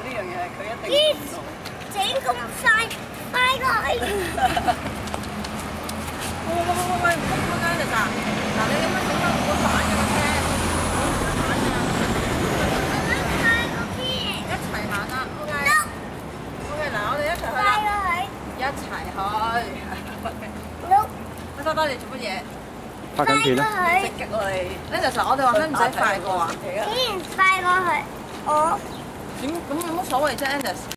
呢樣嘢，佢一定做到。 整咁快，快過去！ 喂，唔好間就咋？嗱，你咁樣整得好快嘅個車，一齊行啦 ，OK。OK， 嗱，我哋一齊去啦，一齊去。你爸爸你做乜嘢？ 拍緊片啦。 積極我哋。 呢就實我哋話使唔使快過啊？ 快過去，我。 點咁有乜所謂啫 ，Andes？